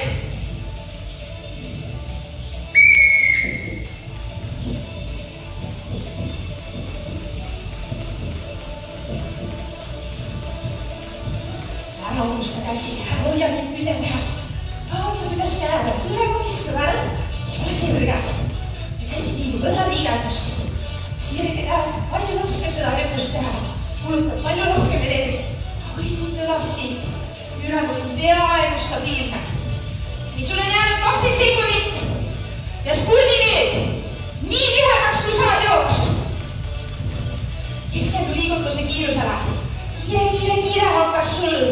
Ära unusta käsi, ära hoia nüüd üle peal. Vaata, kuidas käed on üle mõista värd ja ole sirge. Käsi liigub õla liigadust. Sirge käed, palju raskem seda harjutust teha. Kulutab palju rohkem energiat. Hoidnud õlas siit. Ülejäänud on peaaegu stabiilne. Nii sul on jäänud kaksteist sekundit. Ja spurdi nüüd. Nii tihedaks kui saad jooks. Keskendu liigutuse kiirusele. Kiire, kiire, kiire hakkas sul.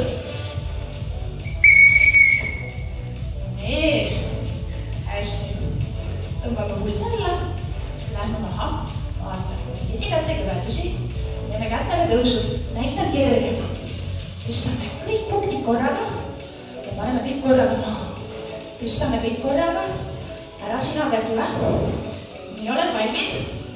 Nii. Hästi. Tõmbame puls alla. Lähme maha. Vaatame. Kätega väärtusi. Teeme kätele tõusud. Näitan kergem. Tõstame kõik punktid korraga. Ja paneme kõik korraga maha. Tõstame kõik korraga. Ära sina veel tule. Nii oled valmis.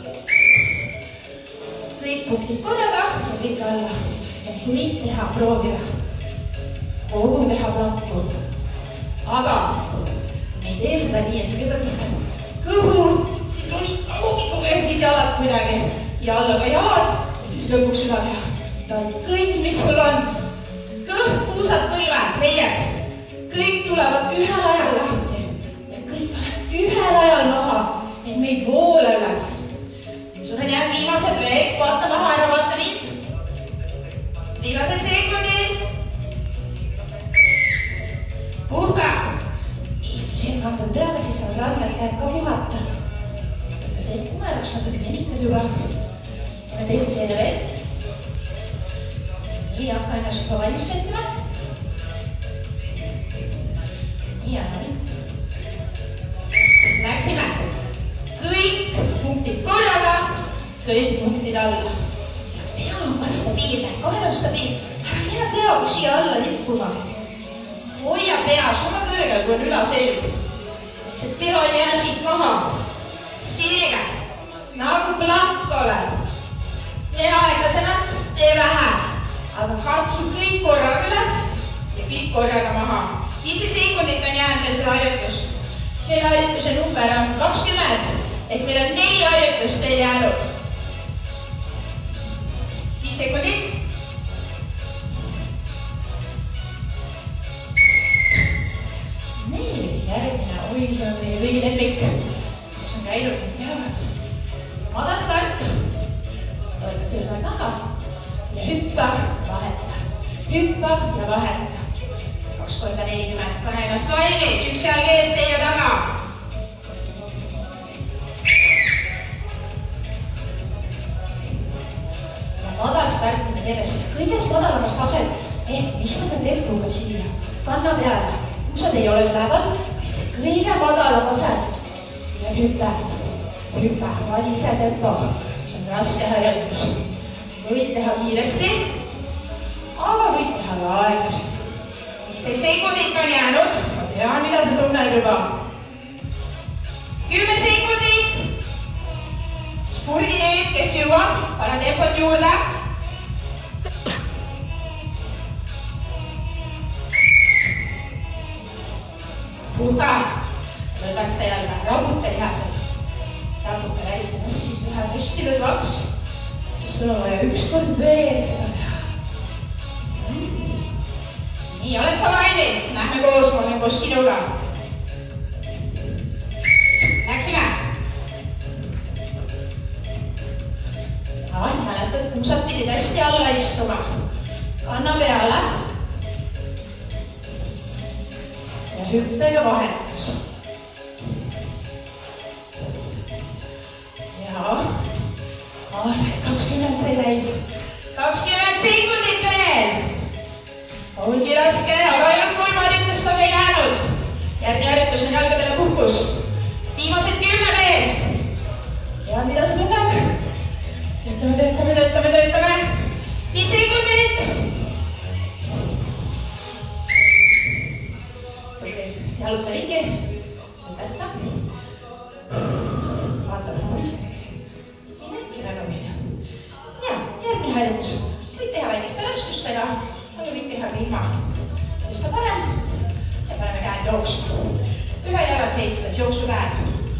Kõik punktid korraga ja kõik alla. Ja kõik teha proovida. Kogu teha platku. Aga me ei tee seda nii, et kõigepealt pistame kõhu, siis ronid taumikuga ja siis jalad kuidagi. Ja alla ka jalad ja siis lõpuks üle teha. Taid kõik, mis sul on. Kõht, puusad, põlved, leied. Kõik tulevad ühel ajal lahti. Ja kõik paneb ühel ajal maha, et me ei voole üles. Sul on jäänud viimased veel. Vaata maha, ära vaata mind. Viimased sekundid. Puhka. Istu siin hakkad peale, siis saad rannad käed ka puhata. Ja see kumelaks natuke nenitab juba. Pane teise seene veel. Nii, hakka ennast ka valmis sättima. Nii, anna. Läksime. Kõik punktid korraga, kõik punktid alla. Pea on ka stabiilne, kahe on stabiilne. Ära jää peagu siia alla lippuma. Hoia pea sama kõrgel, kui on üla selg. See pea jää siit maha. Sirge. Nagu plank oled. Tee aeglasemalt, tee vähe. Aga katsu kõik korraga üles ja kõik korraga maha. viisteist sekundit on jäänud veel selle harjutus. Selle harjutuse number on kakskümmend. Et meil on neli harjutust teil jäänud. viis sekundit. Järgmine, oi, see on meie kõigi lemmik, mis on käinud, et teavad. Madas start, võtta silmad naha ja hüppa, vaheta. Hüppa ja vaheta. Kaks korda nelikümmend, pane ennast valmis, üks jalg ees, teine taga. Ja madas start, me teeme selle kõigest madalamast taset, ehk istume tempuga siia, kanna peale. Puusad ei ole üleval, vaid see kõige madalam osa. Ja hüppe, hüppe, vali ise tempo. See on raske harjutus. Võid teha kiiresti, aga võid teha ka aeglaselt. viisteist sekundit on jäänud. Ma tean, mida sa tunned juba. kümme sekundit. Spurdi nüüd, kes jõuab, pane tempot juurde. Puhka, lõdvasta jalga, raputa lihased. Raputa välistama, siis läheb hästi lõdvaks. Siis sul on vaja üks kord veel seda teha. Nii, oled sa valmis? Lähme koos, ma olen koos sinuga. Läksime. Ja, mäletad, puusad pidid hästi alla istuma. Kanna peale. Ja hüppe ja vahetus. Ja, alles kakskümmend sai täis. kakskümmend sekundit veel. Ongi raske, aga ainult kolm harjutust on meil jäänud. Järgmine harjutus on jalgadele puhkus. Viimased kümme veel. Ja mida sa tunned? Töötame, töötame, töötame, töötame. Viis sekundit. Jaluta ringi, lõpesta. Vaatame pulsteks. jookstustega, aga kõik teha ka ilma. Tõsta parem ja paneme käed jooksma. Ühe jalal seistes jooksukäed.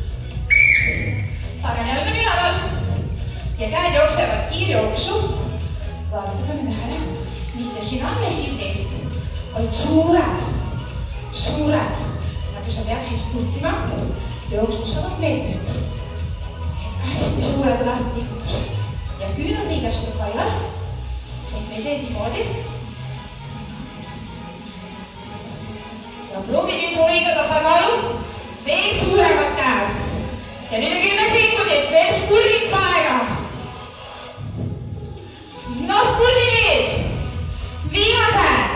Parem jalg on üleval ja käed jooksevad kiirjooksu. Vaatame tähele, mitte siin all ja siin teed, vaid suurem, suurem, nagu sa peaksid spurtima jooksma sada meetrit. Hästi suured lased liigutused ja küün on liigestud paigal, et me teed niimoodi. Ja proovi nüüd hoida tasakaalu, veel suuremad käed. Ja nüüd kümme sekundit, veel spurdiks aega. No spurdi nüüd. Viimased.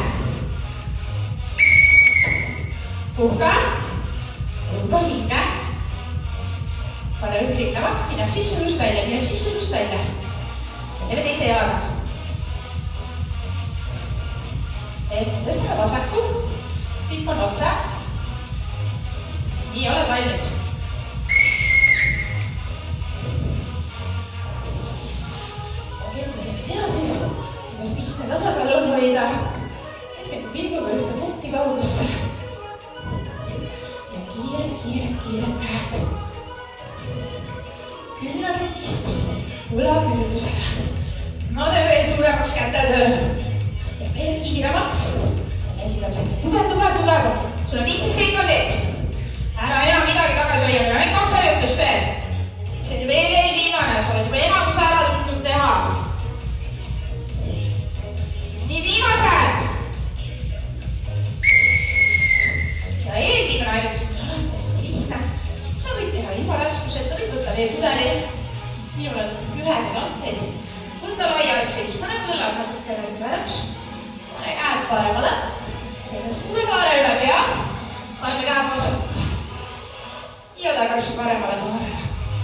Puhka. Puhka hinge. Pane õhklikkama, minna sisse lust välja, minna sisse lust välja. Ja teeme teise jalaga. Et tõstame vasaku. Pikk on otsa. Nii, oled valmis. Ja kes siis ei tea siis, kuidas lihtne tasakaalu hoida. Keskendu pilguga ühte punkti kaugusse. Ja kiired, kiired, kiired käed. Küünarnukist ulaküürdusele. No teeme veel suuremaks kätetöö. Ja veel kiiremaks. Esilapsed, tugev, tugev, tugev. Sul on viisteist sekundit. Ära enam midagi tagasi hoia. Me oleme kaks harjutust veel. See on veel veel viimane. Sa oled juba enamuse ära tulnud teha. Nii viimased. Ja eelviimane harjutus on hästi lihtne. Sa võid teha ilma raskuseta, võid võtta veel pudeli. Minul on ühesed anteed. Võtta laiaks seis. Pane põllad natuke järaks. Pane käed paremale. Teeme suure kaare üle pea. Paneme käed vasakule. Ja tagasi paremale kaarele.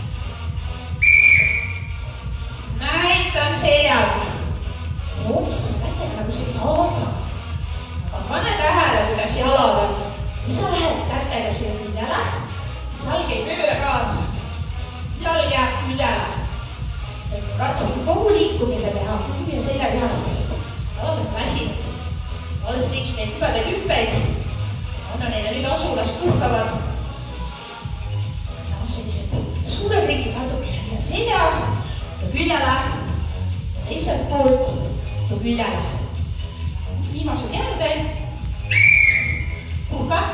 Näitan seljaga. Joonistame kätega nagu sellise aasa. Aga pane tähele, kuidas jalad on. Kui sa lähed kätega siia küljele, siis jalg ei pööra kaasa. Jalg jääb küljele. Katsume kogu liikumise teha. Küll ja selja lihastest. Jalad on väsinud. Alles tegid neid hüvede hüppeid. Anna neile nüüd asulas puhkavad. No sellised suured ringid natukene ja selja ja küljele. Teiselt poolt ja küljele. Viimased jäänud veel. Puhka.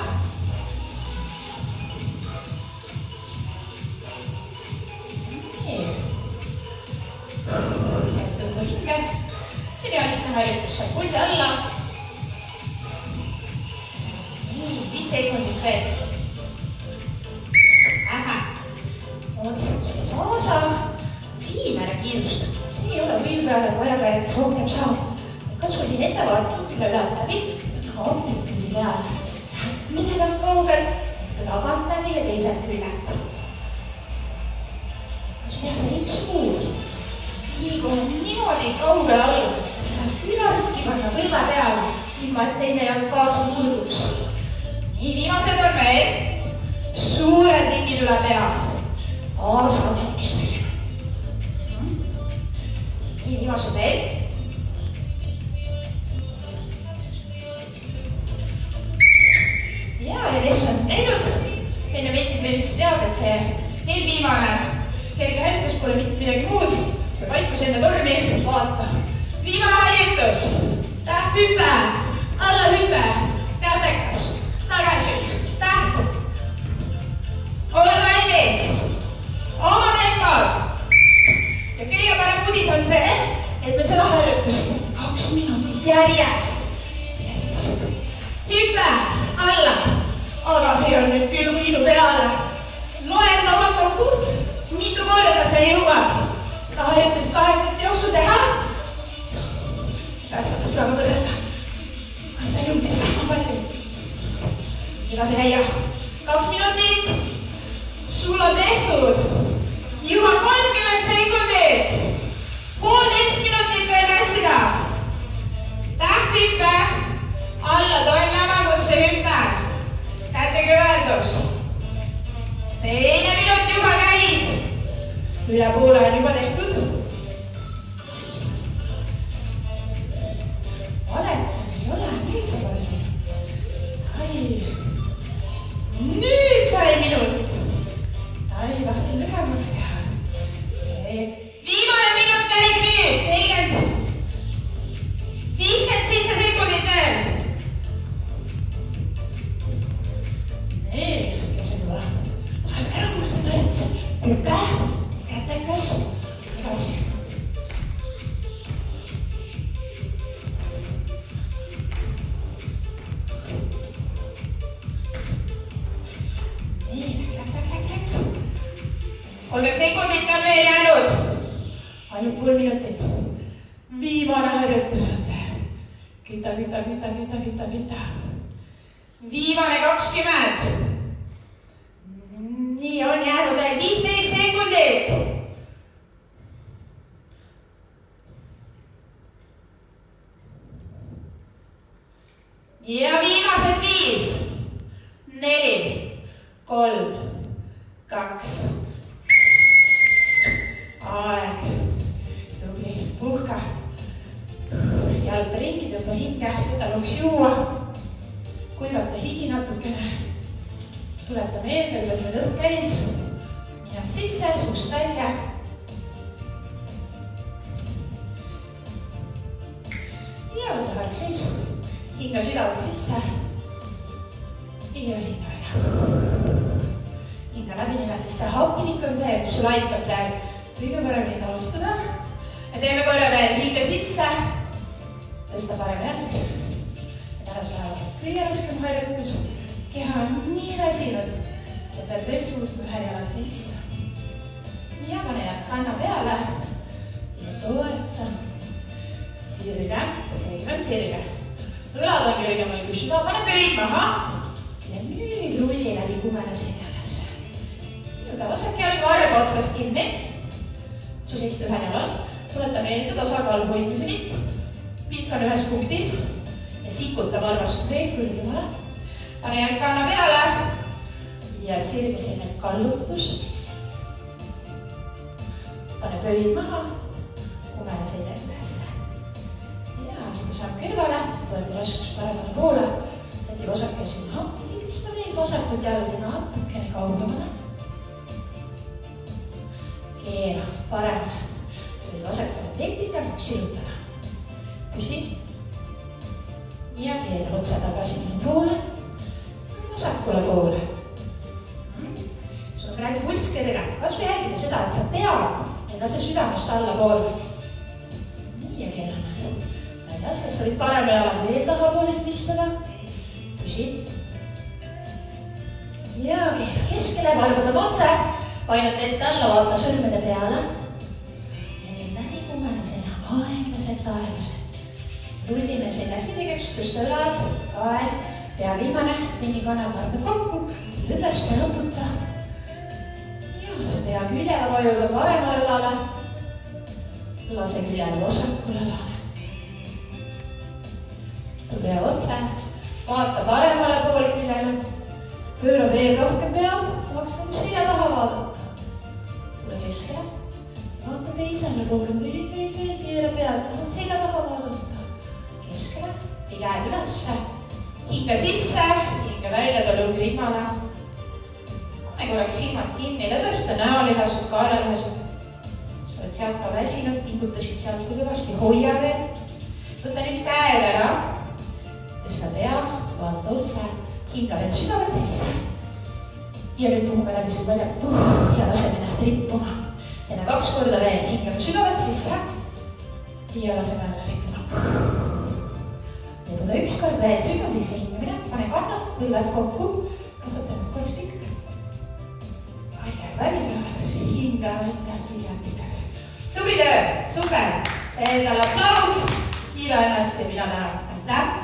Nii. Tõmba hinge. See oli lihtne harjutus. Saad poisi alla. viis sekundit veel. Ähä. Oodistad sellise aasa. Siin ära kiirustada. See ei ole võim peale, kui ajaga järgis rohkem saab. Katsu siin ettevaatult üle üle läbi. Hommikuni peale. Minevalt kaugel. Tagant läbi ja teised küljed. Katsu teha see üks muud. Nii kohe niimoodi kaugel alla. Sa saad külarükki panna võime peale. Ilma et teine jalg kaasa murduks. Nii, viimased on meil. Suured ringid üle pea. Aasa on joonist tegema. Nii, viimased meil. Ja, ja kes on teinud? Meile meeldib veel lihtsalt teada, et see veel viimane kerge harjutus pole mitte midagi muud. Ja vaikus enne tormi. Vaata. Viimane harjutus. Täht hüpe. Alla hüpe. Kätekas. Tagasi, tähtu. Ole valmis. Oma tempos. Ja kõige parem uudis on see, et me seda harjutust kaks minutit järjest. Yes. Hüppe alla. Aga see on nüüd küll võidu peale. Loen oma kokku, mitu korda sa jõuad. Seda harjutust kahe minuti jooksul teha. Kas saad seda võrrelda? Kas ta jõudis sama palju? Lase käia. Kaks minutit. Sul on tehtud. Juba kolmkümmend sekundit. Poolteist minutit veel rässida. Täht hüppe. Alla toimne amagusse hüppe. Käte kõverdus. Teine minut juba käib. Üle poole on juba tehtud. kolmkümmend sekundit on veel jäänud. Ainult pool minutit. Viimane harjutus on see. Küta, küta, küta, küta, küta, küta. Viimane kakskümmend. Nii on jäänud veel viisteist sekundit. Ja viimased viis, neli, kolm, kaks. Aeg. Tubli, puhka. Jaluta ringi, tõmba hinge, võta lõuks juua. Kuivata higi natukene. Tuleta meelde, kuidas meil õhk käis. Nina sisse, suust välja. Ja võta hark seis. Hinga südavalt sisse. Ja hinga välja. Hinga läbi nina sisse. Happinik on see, mis sul aitab praegu kõige paremini taastuda. Ja teeme korra veel hinga sisse. Tõsta parem jälg. Ja tänas päeva kõige raskem harjutus. Keha on nii väsinud, et sa pead veel suutma ühel jalal seista. Ja pane jääd kanna peale ja toeta. Sirge, seega on sirge. Õlad on kõrgemal kui süda, pane pöid maha. Ja nüüd rulli läbi kumene selja üles. Võta vasak jalg varba otsast kinni. Su seista ühel jalal. Tuleta meelde tasakaalu hoidmiseni. Piitk on ühes punktis ja sikuta varvast veel kõrgemale. Pane jälg kanna peale ja sirge selline kallutus. Pane pöid maha, kumene selja ülesse. Ja astu saab kõrvale, võeti raskus paremale poole. Säti vasakesi maha, liigista veel vasakut jalgu natukene kaugemale. Keera paremale. See oli vasakule teknika, silutada. Püsi. Ja keera otsa tagasi minu poole. Vasakule poole. Sul on praegu pulss kõrge. Kasvu jälgida seda, et sa pead ja lase südamust alla poole. Nii ja keerame. Näidastas, sa võid parema jala veel taha poole pistada. Püsi. Ja keera keskele, valgutame otse. Painata ette alla, vaata sõrmede peale. Ja nüüd läbi kumene selja aeglaselt, aeglaselt. Rullime selja sirgeks, tõsta õlad, kael. Pea viimane, mingi kanal varda kokku, üles ja lõputa. Ja pea küljele vajuda paremale õlale. Lase küljele vasakule õlale. Pea otse, vaata paremale poole küljele. Pööra veel rohkem pead, tahaks nagu selja taha vaadata. Tule keskele, vaata teisele poole, veel, veel, veel, keera pead, tahad selja taha vaadata. Keskele, ja käed ülesse. Hinga sisse, hinga välja ta lõugi rinnale. Nagu oleks silmad kinni, tõsta näolihasud, kaelalihasud. Sa oled sealt ka väsinud, pingutasid sealt kui kõvasti, hoia veel. Võta nüüd käed ära. Tõsta pea, vaata otse, hinga veel südavalt sisse. Ja nüüd puhume läbi su väljad ja laseme ennast rippuma. Teeme kaks korda veel, hingame südavalt sisse. Ja laseme ennast rippuma. Ja tule üks kord veel süga sisse hingamine, pane kanna, võlvad kokku, kasvata ennast korraks pikaks. Aine väli saavad, hinga välja, hiljatitaks. Tubli töö, super, endale aplaus, kiira ennast ja mina tänan, aitäh!